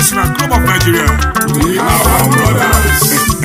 International Club of Nigeria. We are our brothers.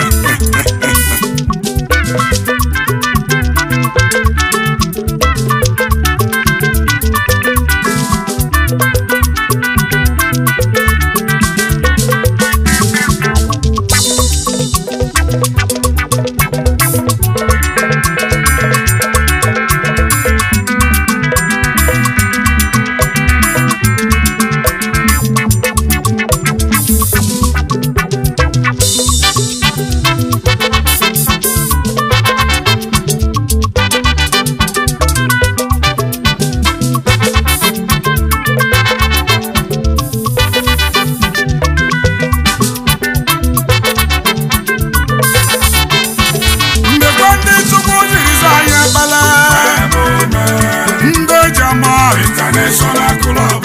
International Club.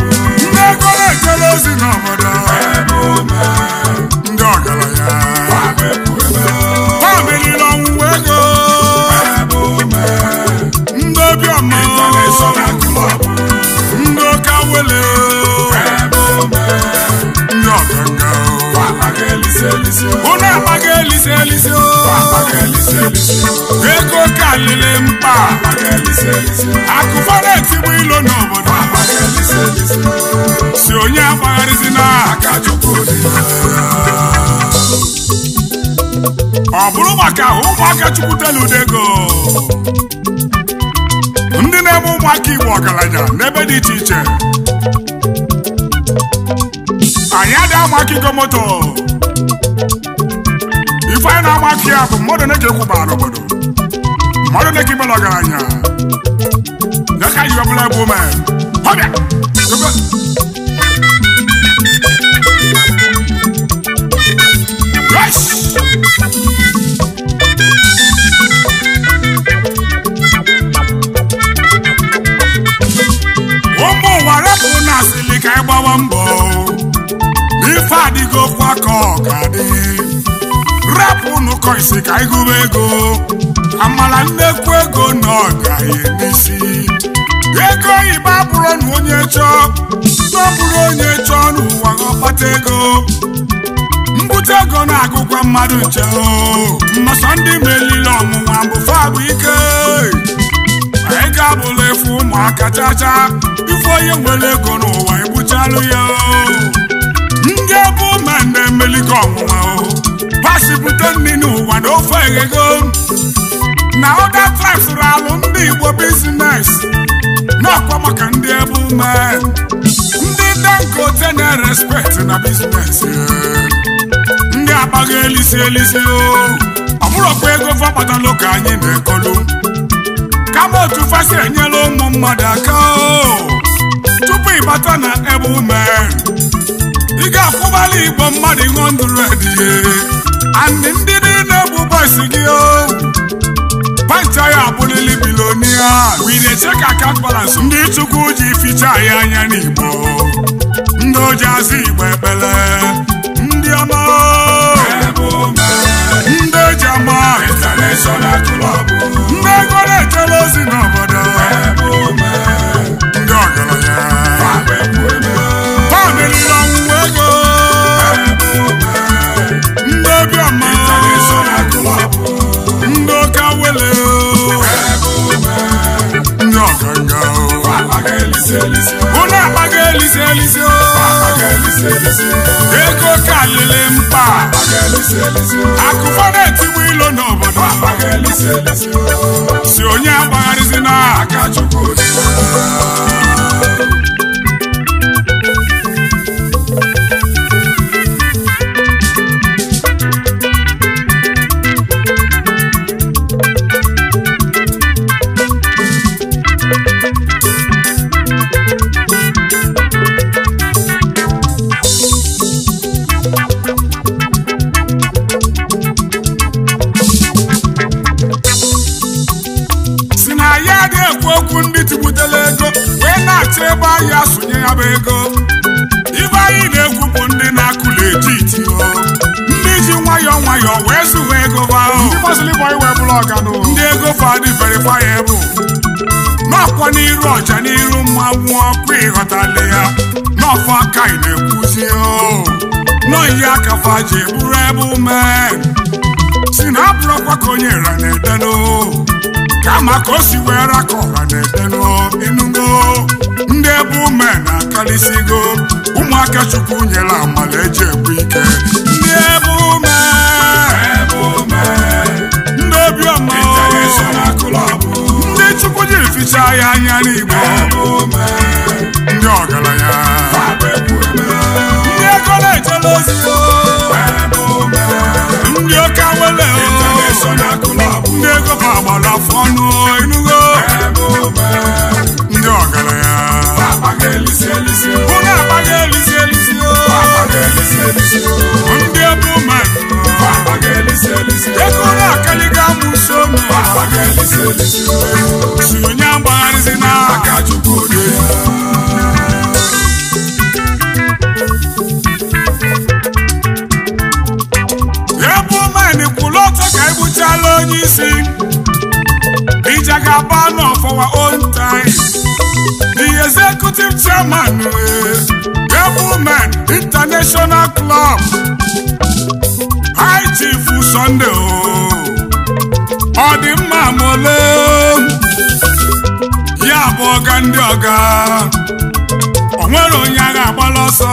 Ego kalile mpa akufara tibu ilo n'obodo si onye agbagharịzi na aka Chukwu dị ọ bụrụ maka ụmụaka Chukwu telu ego ndị na-eme ụmụaka Igbo ọgaranya n'ebe dị iche iche anyị adịghị ụmụaka Igbo moto ife anyị na-amaki ya bụ mmadụ na-eke kwụba n'obodo mmadụ na-eke ime n'ọgaranya ya ka yi ọbụla bụ ume ọbịa ụmụ ụwa rapụ na asịlị ka anyị gbawa mbọ n'ife adịgo kwa ka ọ ga-adị rapụ n'ụkọ isi ka anyị gụba ego amala nnekwu ego na ọ gaghị n'isi ego oyibo abụrụ na onye chọọ n'ọbụrụ onye chọọ n'ụwa ọkpata ego mbute ego na-agụkwa mmadụ nche mmasọ ndị melile ọnwụnwa bụ fabụ ike anyị ga-abụla efu ụmụaka chacha ife onye nwere ego n'ụwa egbuchalụ ya ndị ebe ụmụ na-emeligo ọnwụnwa pasipụta nri n'ụwa na ofe eghego na ọda tribes alụ ndị Igbo bizines n'ọkwa maka ndị ebe ume ndị Dangote na-respect na bizines ndị agbaghị elisi ọ bụrụkwa ego fọkpatalụ ka anyị na-ekolu kama otu fasi enyela ụmụ mmadụ aka tupu ịbata na ebe ume ị ga-akwụbala Igbo mmadụ 100 and ndị niile bụ bọs gị pancha ya abụlili bilonia we dey check account balance ndị Chukwu ji ficha ya anya n'Igbo ndị oji azụ Igbo ekpele ndị ọma ndị eji ama International Club ndị ego na-echere ozi n'obodo ndị ọgaranya pameliri ọnwụwa ego ndị obiọma ndị oke awele ndị ọganga ụlọ akpaga elise ego kalili mkpa akụfa na-etigbu ilo n'obodo si onye agbagharịzi na aka Chukwu dị okwu ndị tigbutela ego wee na-achọ ebe anyị asụnye ya bụ ego ibe anyị na-ekwu bụ ndị na-akụla etiti ndị ji nwayọọ wee zụwa ego ndị ego fadị verifiable n'ọkwa n'iru ọja n'iru mmanwụ ọkụ ịghọtala ya n'ọfọ aka ị na-ekwuzi nọ ya ka faji bụrụ ebe men si na abụrụkwa ka onye ra na-edeno kama ka o si wee ra ka ọra na-edeno ịnụgo ndị ebe men akarịsịgo ụmụaka Chukwu nyere amala eji ebu ike ndị ebe ndị obiọma ndị Chukwu jiri fichaa ya anya n'Igbo ndị ọgaranya ndị ego na-ejele ozi ndị oke awele ndị ego bụ agbara afọ ọnụ ịnụgo ndị ọgaranya ụnụ agbaghị elisi elisi ndị ebe ego na-akaliga amụso si onye agbagharịzi n'aka Chukwu dị ebe men kwụrụ ọtọ ka egbuchala onye isi ije ga-aba for our own time. The executive chairman Gableman International Club High Chief Sunday Odimma Mole ya bụ ọga ndị ọga onwere onye agha agbala ọsọ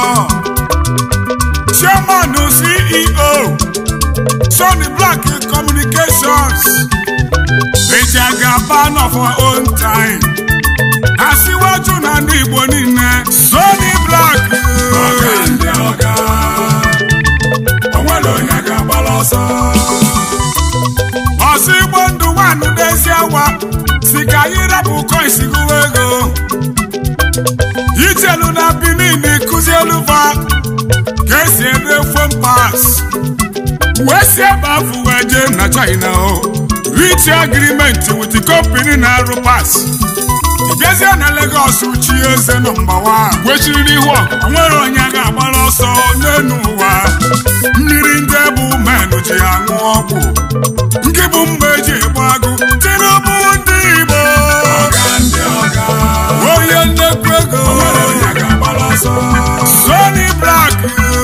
Chairman CEO Sonny Black Communications Ejagaban of our own time Asiwaju na ndị Igbo niile Sonny Black onwere onye agha agbala ọsọ ọsọ Igbo ndụ nwanụ n'ezi awa si ka anyị rapụ coins gụwa ego Itelu na Benin ikuzi eluva ka esi ebe phone pass wee si ebe afọ wee jee na China reach agreement with the company na Arupas Ibiazie na Lagos uchi eze nọmba 1 wechiri n'ihu ọgụ onwere onye ga-agbara ọsọ n'elu ụwa mmiri ndị bụ menụ ji aṅụ ọgwụ nke bụ mgbe eji egbu agụ Tinubu ndị Igbo onye nnekwu ego Sonny Black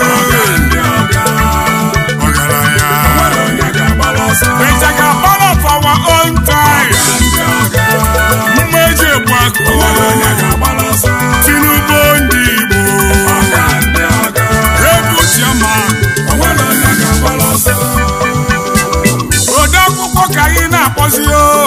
Ejagaban of our own time mmeji egbu agụ Tinubu ndị Igbo egwu chairman ode akwụkwọ ka anyị na-akpọzi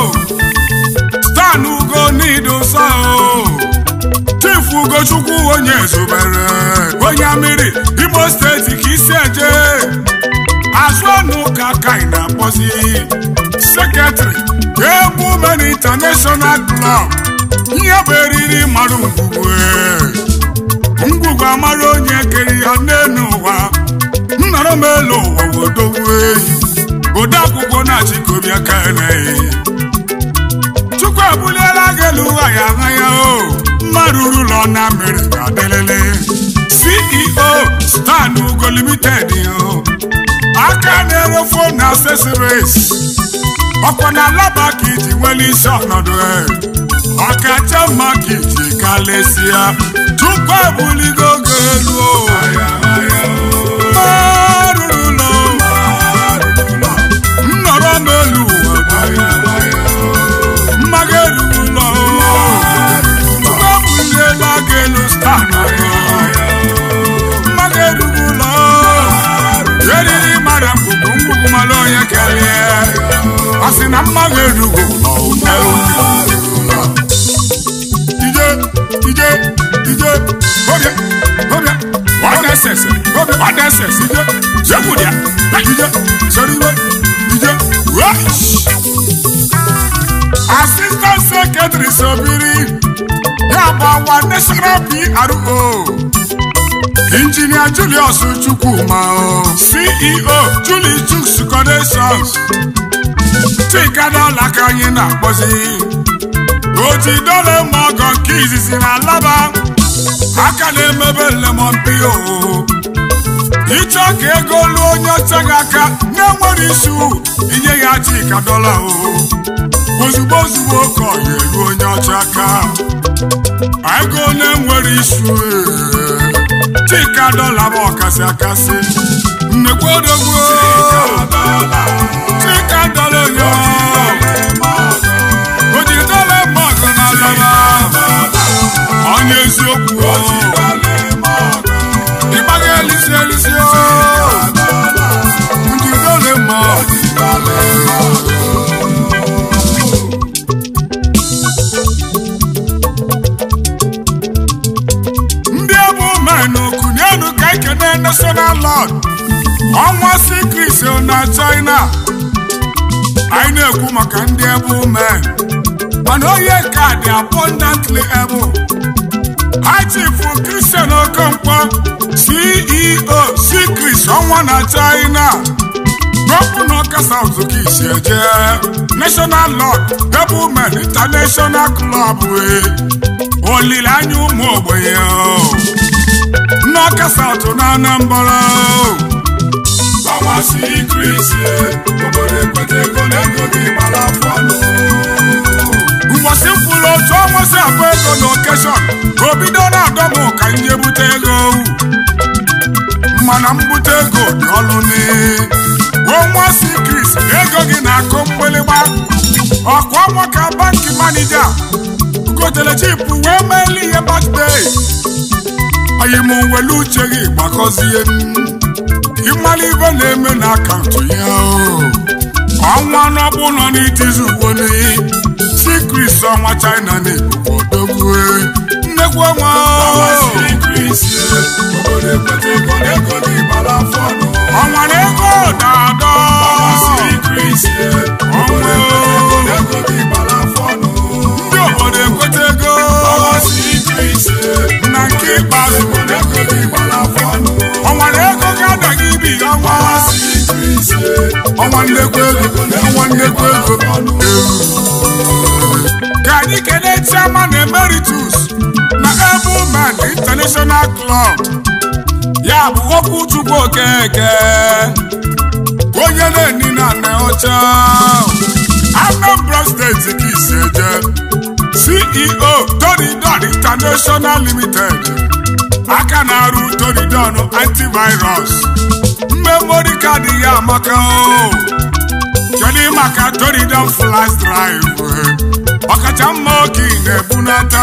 Stan Ugo Nido so Chief Ugochukwu onye zubere onye amịrị Imo steeti ka isi eje azụ ọnụ ka anyị na-akpọzi Secretary Gableman International Club ihe bụ eriri mara ngwugwu amara onye kere ya n'elu ụwa nnọrọ m elu ụwa wodogwu eyi ode akwụkwọ na-achịkọbi aka eleghị Chukwu ebuliela gị elu ụwa ya aha ya mmadụ ụlọ na mmiri ga-adelele CEO Stan Ugo Limited aka na-ere phone na accessories ọkwa na alaba ka iji nwere isi ọnọdụ ọkacha mma ka iji kalesịa Chukwu ebuligo gị elu nnọrọ m elu mmaga erughị ụlọ Chukwu ebuliela gị elu Stan mmaga erughị ụlọ eriri mara ngwugwu mara onye kelee ọ sị na mmaga erughị ụlọ Assistant Secretary Sobiri Yabawa National PRO Engineer Julius Chukwuma CEO Julie Chuks Connections Chikada laka anyị na-akpọzi Oti dole mọgọ nke izizi na alaba aka na-emebe lemon pio ịchọ ka ego lụọ onye ọcha gị aka na-enwere isu inye ya Chika dọla ozugbo ozugbo ka ọ ga-eru onye ọcha aka ego na-enwere isu Chika Dola bụ ọkasị akasị nnekwu odogwu Chika Dola Ojidole mọgụ na alaba onye eziokwu ịgbaga elisi elisi Ojidole mọgụ National Lord ọnwa Chris na China anyị na-ekwu maka ndị able men mana onye ka dị abundantly able Chief Christian Okonkwo CEO Chris ọnwa na China Gọvanọ Ọka South Kisi eje National Lord Able Men International Club olileanya ụmụ ogbenye N'Ọka South na Anambra ọnwa Chris obodo ekwete ego n'ego gị gbara afọ anụ mgbọsị mkpụrụ otu ọnwa si abụ ego n'okeshọn obido na-adọmụ ka nye bute ego mana mbute ego dị ọlụ ọnwa Chris ego gị na-akụ mgbịlịgba ọkwa ọnwa ka banki manija gotere chip wee meeli ihe birthday anyị m nwere uche gị gbakọzie ịmala ibe na-eme na akaụntụ ya ọnwa n'ọbụ nọ n'itizu uwe Chris ọnwa China na-ebubo odogwu nnekwu ọnwa ọnwa na ego na-adọ ndị obodo ekweta ego na nke ikpeazụ ọnwa na ego ga-adaghị ibi ọnwa nnekwu ego ka anyị kelee Chairman Emeritus na Able Men International Club ya bụ Okwuchukwu Okeke onye na-eni na Nneọcha Anambra State Kisi eje CEO Toridon International Limited aka na-arụ Toridon antivirus memory card ya amaka kedu maka Toridon flash drive ọkacha mma oke na-ebunata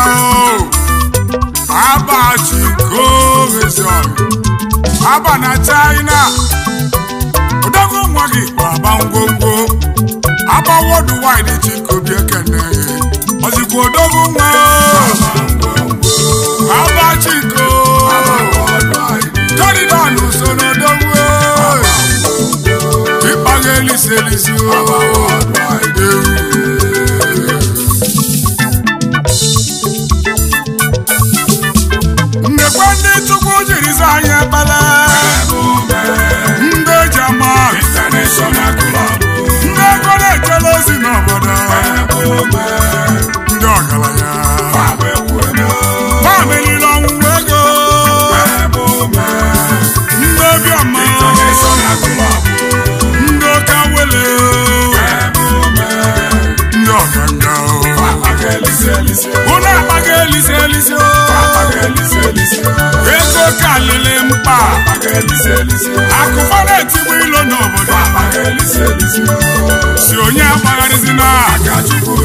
aba na China odogwu nwa gị aba ngwongwo aba worldwide Chikobi Ekene ozikwa odogwu nwa aba Chiko Toridon so n'odogwu ịkpaga elisi nnekwe ndị Chukwu jiri zaa anyị ekpele ndị Jama International Club ndị ego na-ejele ozi n'obodo ndị ọgaranya famelile ọnwụnwa ego ndị obiọma ndị oke awele ndị ọganga ụlọ akpaga elisi ego kalili mkpa akụfa na-etigbu ilo n'obodo si onye agbagharịzi n'aka Chukwu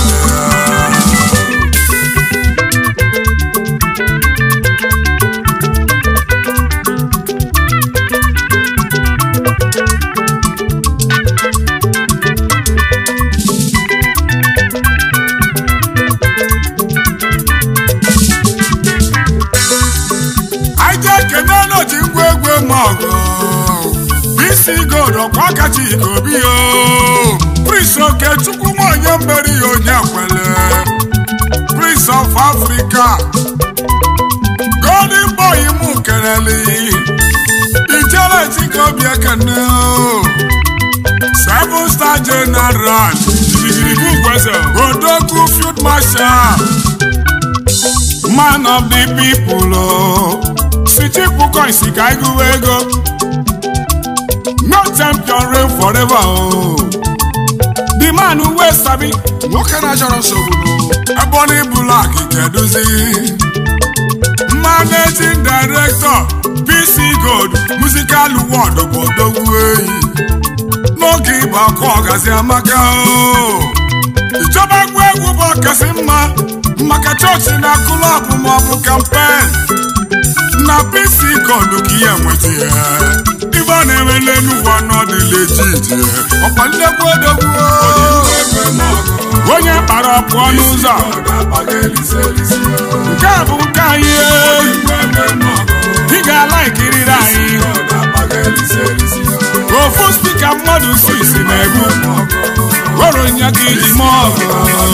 isi gold ọkwa kacha Ikobi Prince Okechukwu onye mmeri ya onye kwele Prince of Africa Golden Boy mụ keleli ijele Chikobi Ekene 7-star General Odogwu Field Marshal Man of the people Sichipu Koisi ka iguwe ego no champion reign forever the man who wears sabi nwoke na chọrọ nsogbu Ebony Black keduzi mma Managing Director PC Gold Musical World Bodogwu n'oge ịgba akụ ọgazi amaka ịchọba ngwa egwu bụ ọkasị mma maka chọọchị na klọb maọbụ kampen na PC Gold ka ihe nweta ya ibe a na-enwele n'ụwa n'ọdị legit ọkwa nnekwu odogwu onye kpara pụọ n'ụzọ nke a bụ nke anyị ị ga-ala ikiriri anyị ofu spika mmadụ 6 na-egbu were nya ka iji mee ọgụ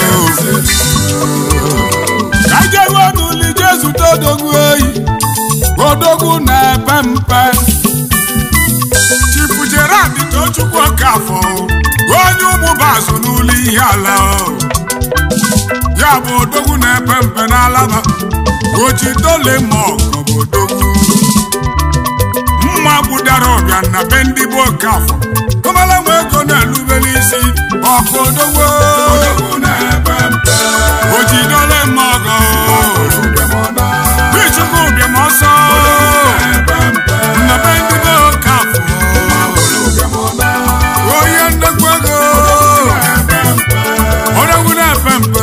ka jeruo n'ụlọ ije zute odogwu odogwu na-epe mpe Chifu Gerard Tochukwu Okafọ onye ụmụba azụ n'ụlọ ihe ala ya bụ odogwu na-epe mpe n'alaba ojidole ma ọgọ bụ odogwu mma gbudara ọbịa na be ndị bụ Okafọ kọmala nwe ego na-elube n'isi ọkụ odogwu ojidole ma ọgọ Bichukwu bịam ọsọ na be ndị bụ Okafọ onye ndekwu ego odogwu na-epe mpe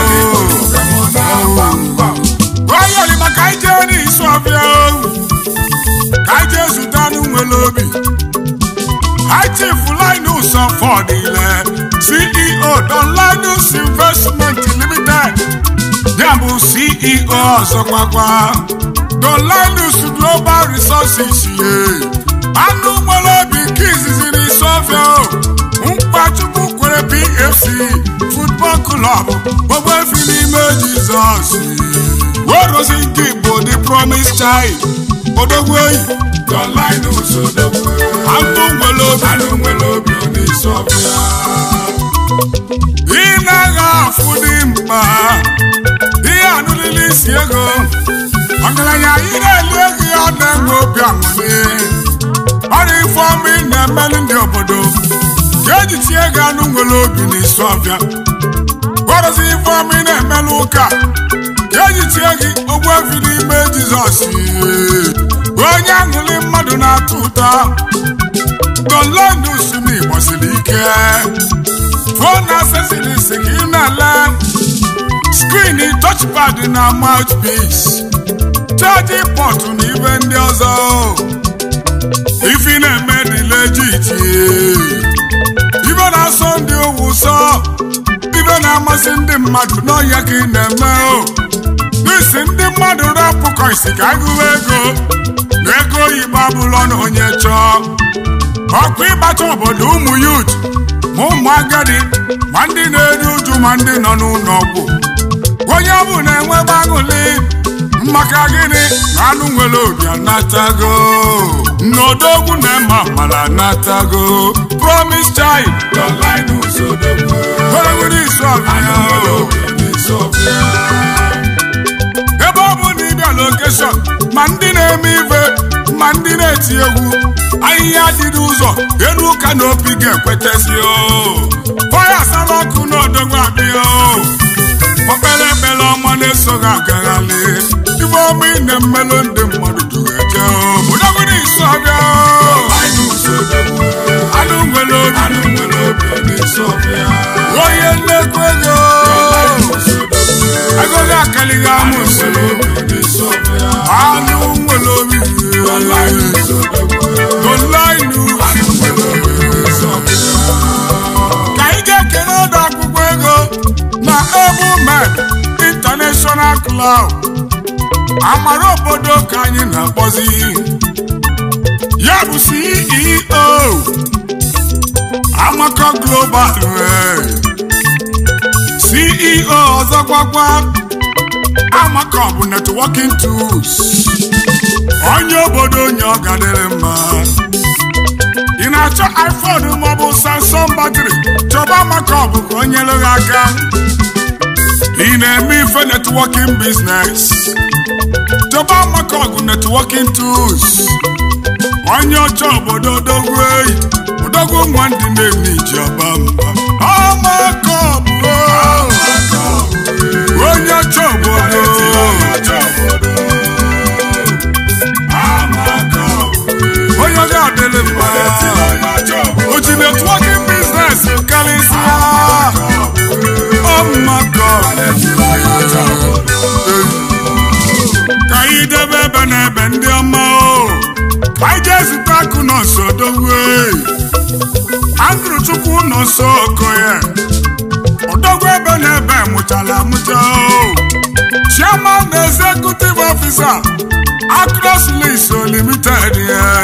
onye oli maka ije n'isi ọbịa ka ije zụta n'unwele obi Chief Linus Ọfọdịle CEO Don Linus Investment Limited ya bụ CEO ọzọkwakwa Don Linus Global Resources anụ nwere obi nke izizi n'isi ọbịa Mkpachukwu kwere PFC Football Club gbogbo efi n'ime Jizọs werozi nke Igbo The Promise Child odogwu Don Linus odogwu anụ nwere obi n'isi ọbịa ị na-agha afụ dị mkpa ihe anụlili isi ego ọgaranya ị na-eli ego ya na-enwe obi aṅụrị ọrụ ifeọma ị na-emelụ ndị obodo ka eji tie ego anụ nwere obi n'isi ọbịa gwarụzi ifeọma ị na-emelụ ụka ka eji tie gị ogbu efi n'ime Jizọs onye aṅụrị mmadụ na-atụ ụta Don Linus n'Igbo siri ike fon asesiri isi ka ị na-ele skrin touchpad na mouthpiece chaji pọtụ na ibe ndị ọzọ ifi na-eme dị legit ibe na-asọ ndị owu ụsọ ibe na-amasị ndị mmadụ n'ọhịa ka ị na-eme n'isi ndị mmadụ rapụkọ isi ka agụwa ego na ego oyibo abụlọ na onye chọọ ọkụ ịgbacha obodo ụmụ yut ma ụmụ agadi ma ndị na-eru uju ma ndị nọ n'ụlọ ọgwụ onye ọ bụ na-enwebe aṅụrị maka gịnị na anụ nwere obi anatago n'odogwu na-eme amara anatago Promise Child Don Linus odogwu nwere isi ọbịa ebe ọ bụ na ịbịa lokeshọn ma ndị na-eme ife ma ndị na-eti egwu ahịhịa dị n'ụzọ elu ụka na obi ga-ekwetezi fọya sala ọkụ n'odogwu abịa okpere ekpere ọma na-esoghị agaghalị ibe ọma ị na-emelụ ndị mmadụ dueje odogwu n'isi ọbịa anụ nwere obi n'isi ọbịa onye nnekwu ego ego ga-akalighị amụsị anụ nwere obi Don Linus ka ị ga-ekele ọdụ akwụkwọ ego na Ebumed International Club amara obodo ka anyị na-akpọzi ya bụ CEO Amaka Global CEO ọzọkwakwa Amaka bụ networking tools onye obodo onye ọ gadịrị mma ị na-achọ iPhone maọbụ Samsung battery chọba Amaka bụ ka o nyere gị aka ị na-eme ife networking business chọba Amaka bụ networking tools onye ọcha obodo odogwu nwa ndị na-eme iji ọba mba Amaka bụ onye ọcha obodo n'ebe ndị ọma o anyị ga-ezute akụ nọ nso dogwe Andrew Chukwu nọ nso Okoye odogwu ebe n'ebe mụchala amụcha o Chairman Executive Officer Across Liso Limited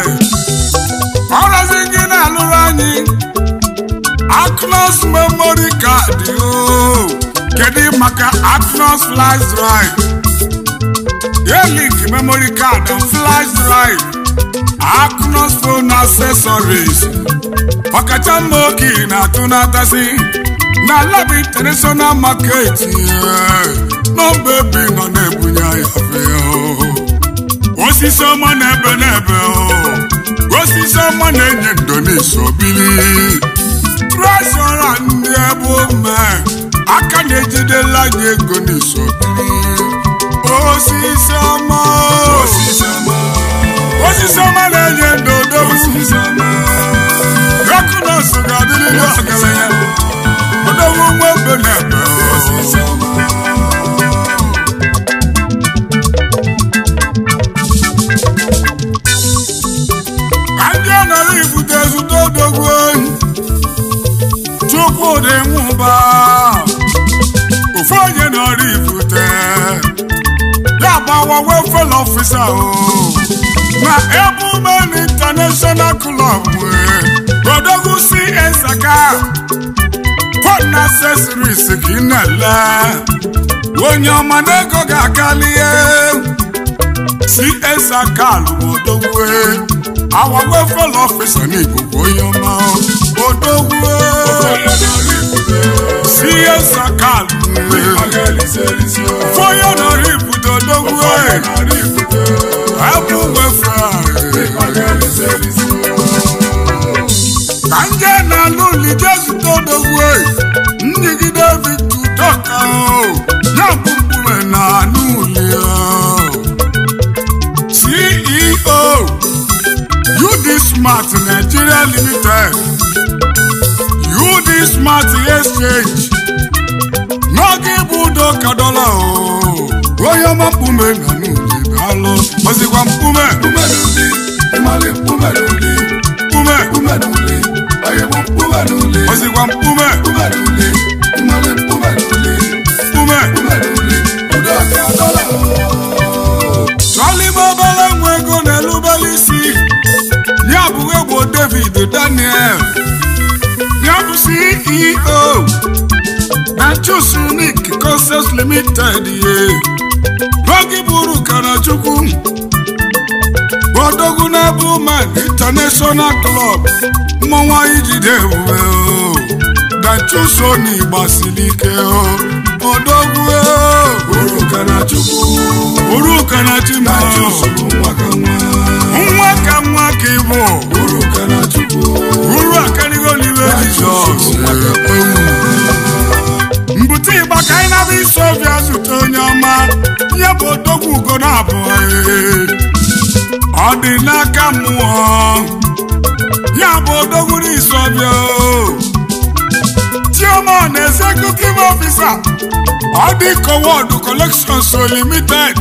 ọrọzi gị na-alụrụ anyị Across Memory Card o kedu maka Across Flash Drive Link Memory Card and Flash Drive Across Phone Accessories ọkacha mma oke na-atụ n'atasi na Lab International Market n'ọba ebe nọ na-ebunye ya osisi ọma n'ebe n'ebe osisi ọma na-enye ndo n'iso bili trezọra ndị ebe ome aka na-ejidela anyị ego n'iso bili osisi ọma na-enye ndo ọkụ na ọsọ ga-adịrịrị ọgaranya odogwu ụgbọ ebe n'ebe ndị a nara ibute ezute odogwu Chukwudị Nwụba ofu onye nara ibute ya gbawa welfare officer na Ebumen International Club odogwu CS aka phone accessories ka ị na-ele onye ọma n'ego ga-akalie CS aka lụ odogwu our welfare officer n'Igbo onye ọma odogwu CS aka foyo nọrọ ibute odogwu abụ welfare ka nje na-alụ lije zute odogwu njigide Victor ya bụ mkpume na n'ụlọ CEO UD Smart Nigeria Limited UD Smart Exchange n'oge bụ udo ka dọla onye ọma mkpume na n'ụlọ alụ ozikwa mkpume ozikwa mkpume chọlime obere nwa ego na-elubele isi ya bụ egbo David Daniel ya bụ CEO na Choose Unique Concepts Limited n'oge bụrụ Kanachukwu odogwu na Ebumen International Club mmọnwa ijide ebube na Choose Unique gbasiri ike odogwu uru Kanachukwu nwa ka nwa ka ịbụ uru akarigo n'ime Jizọs mbute ịgba ka anyị na-abụ isi ọbịa zute onye ọma ihe bụ odogwu ugo na abụọ ọ dị n'aka mmụọ ya bụ odogwu n'isi ọbịa Chairman Executive Officer ọ dị Kowod Collections Limited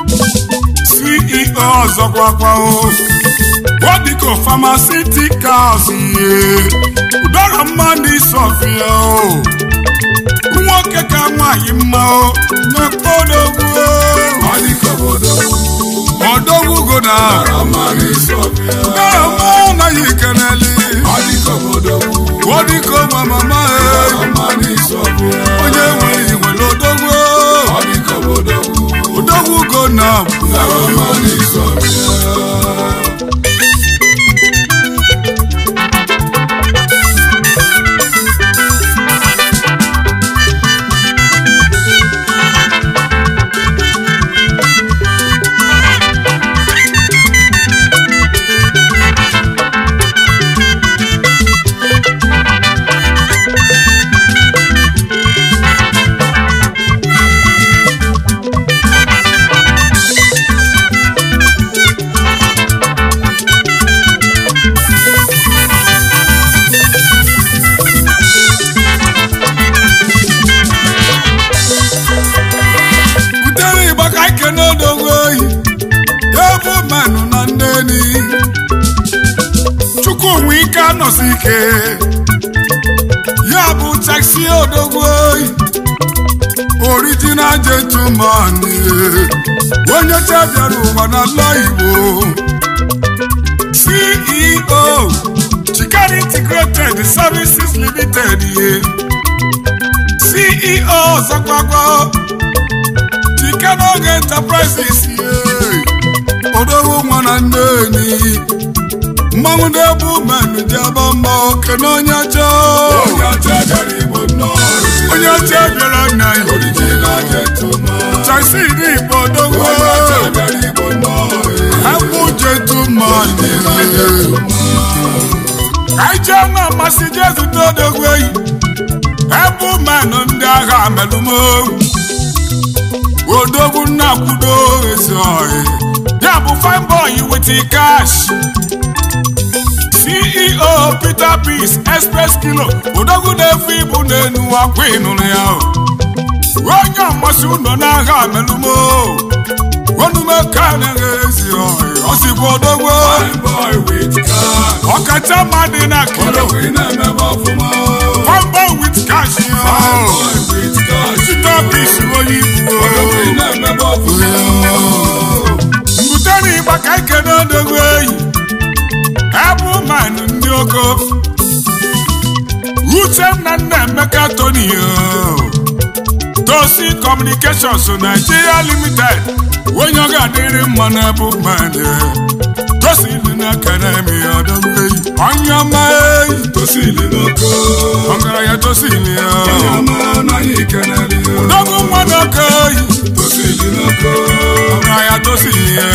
CEO ọzọkwakwa Wadiko Pharmaceuticals udara mma n'isi ọbịa nwoke ka nwaanyị mma na odogwu odogwu gona anaghị keneli odiko mama onye nwere nwere odogwu gona ike anọsi ike ya bụ taxi odogwu original gentleman onye bịara ụwa n'ala Igbo CEO Chikari Integrated Services Limited CEO Zakwakwa Chikanoge Enterprises odogwu nwa na nneni mmanwụ na-ebu mmanụ ji aba mma oke n'onye ọcha bịara nna ya Taxi Igbo odogwu abụ gentleman aije na amasị Jesu n'odogwu eyi abụ mmanụ ndị agha melumo odogwu nnakwudo ezi ọhịa ya bụ fine boy with the cash CEO Peter Peace Express Kilo odogwu na-efu ibu n'enu akwa ịnụrụ ya onye amasị ụlọ n'agha melumo onume ka na-ezi ọhịa ọsịkwa odogwu ọkacha mmadụ na Kilo fine boy with cash Peter Peace onye ibu mbuteni ịgba ka ike n'odogwu eyi abụ mmanụ ndị oko Uchenna Nnaemeka Tony Tosi Communications Nigeria Limited onye ọ ga-adịrị mma n'abụ mmanụ Tosi dị n'akademi odogwu eyi onye ọma eyi Tosi dị n'oko ọgaranya Tosi dị ya odogwu nwa n'oko eyi Tosi dị n'oko ọgaranya Tosi dị ya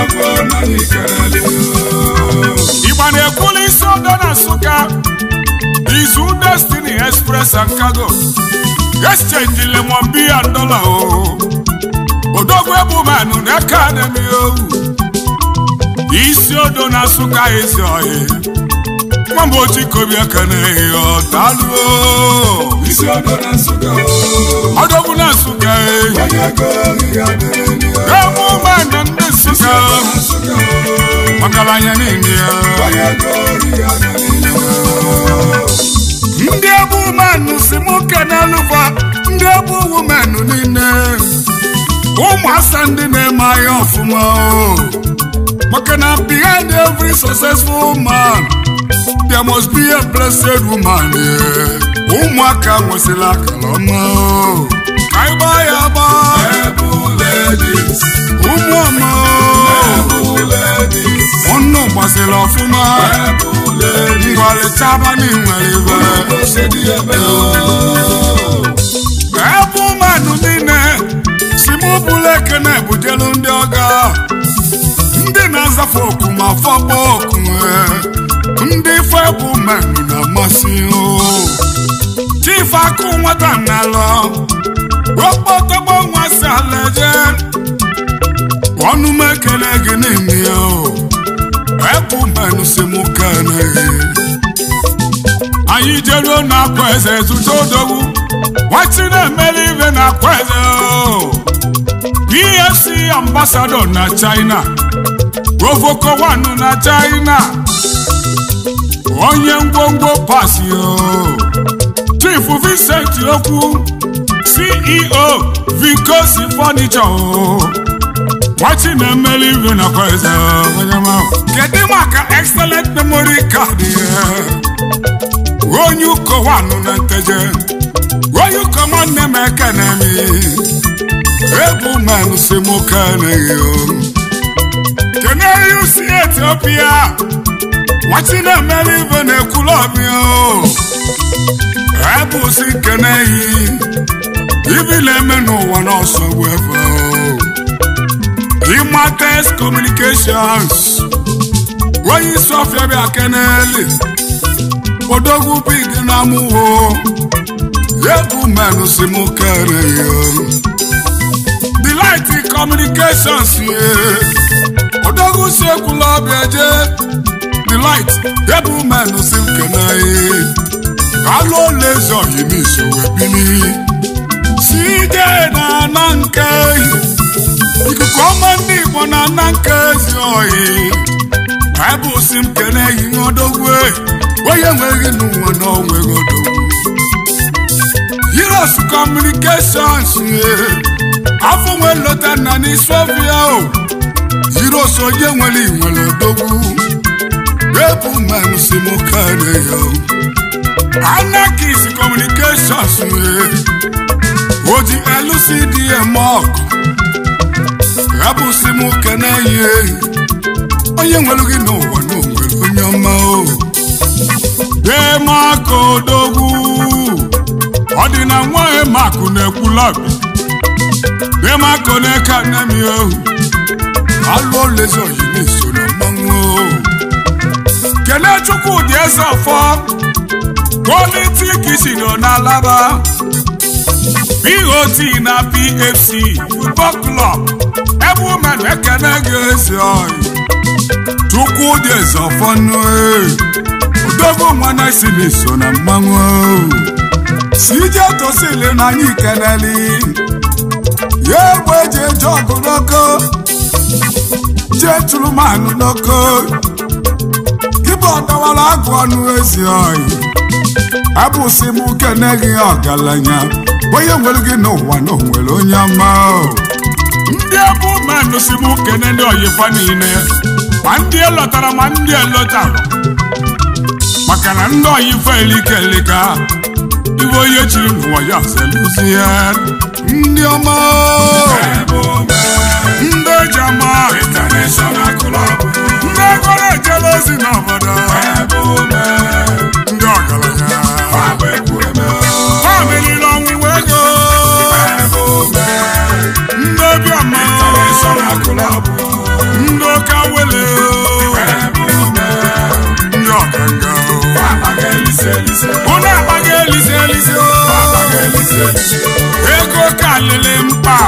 Igba na-ekwuli isi ọdọ na Nsụka Izu Destiny Express and Cargo Exchange lemon beer and dollar odogwu ebu mmanụ na akademi isi ọdọ na Nsụka ezi ọhịa nwamba ochi kobi aka na-ehi ọdaluo isi ọdọ na Nsụka odogwu na Nsụka ebu mmanụ ndị Nsụka ọgaranya niile ya ndị ebu mmanụ si mụ kenelụva ndị ebu womenụ niile ụmụasa ndị na-eme ahịa ọfụma maka na behind every successful man there must be a blessed woman ụmụaka nwesịrị akara ọma ka ịgba ya agba ụmụọma ọnụ gbasịrị ọfụma ngwalịchaba n'inwere ebe mmadụ niile si mụ bụrụ ekene bujelu ndị ọga ndị na-azafe oku ma fọkpọ oku ndị ife bụ mmadụ na-amasị chief akụ nwata n'alọ okpotogbo nwa si alaje ọnụ m ekele gị n'ime ya ebu mmanụ si mụ kene anyị jeruo n'akwa eze zụta odogwu nwatị na-emere ibe n'akwa eze BFC ambassador na China Govoko Wanu na China onye ngwongwo pasi Chief Vincent Okwu CEO Vikosi Furniture nwatị na-emere ibe n'akwa eze kedu maka excellent memory card onye ụkọ Wanu na Nteje onye ụkọ nwanne m ekenemi ebu mmanụ si mụ keneghị kene yusi Ethiopia nwatị na-emere ibe na-ekwulu ọbịa ebu si keneghị ibi na-eme n'ụwa n'ọsọ wefe Imates Communications onye isi ọfịa bịa keneli odogwu big na amụwo ebu mmanụ si mụ keneghị Delight Communications odogwu si ekwula ọbịa je Delight ebu mmanụ si keneghị alụ ole eze oyi n'iso webili si ije na ana nke ikuku ọma ndị Igbo na ana nke ezi oyi Bible sim kene yi odogwe onye nwere n'ụwa na onwere odogwu Heroes Communications afọ nwe lota na ni Sofia o Heroes onye nwere odogwu Ebu man simukane yo Anarchist Communications Oji LCDM Ebu simukane ye onye nwere gị n'ụwa n'onwere onye ọma o Demarco odogwu ọ dị na nwa Demarco na-ekwulabi Demarco na-eka nemi o alụ olezo yi n'iso na mmanwụ o Kene Chukwu dị eze ọfọ politik isi nọ n'Alaba BOT na PFC Football Club ebe ụmụ ekene gị ezi ọyị Chukwu dị eze ọfọ nụ odogwu nwa na isi n'iso na mmanwụ CJ Tosili na anyị keneli ya egbe eji eje ọgụ n'oko jee tụrụ manụ n'oko gịbụ ọdawara agụ ọnụ ezi ọyị abụsị m kene gị ọgaranya onye nwere gị n'ụwa na onwere onye ọma ndị ebu mmanụ si m kene ndị oyifa niile ma ndị elotara ma ndị elotara maka na ndị oyifa elikelika iwe onye chiri n'ụwa ya zeluzi ya ndị ọma ndị jama International Club ndị egoro ejele ozi n'obodo ndị ọgaranya famili n'ọnwụwa ego ndị obiọma International Club ndị ụka wele ndị ọkanga ụnụ akpaghị elise ego ka lele mkpa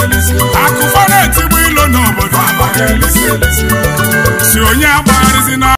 akụfa na-etigbu ilo n'obodo si onye agbagharịzi na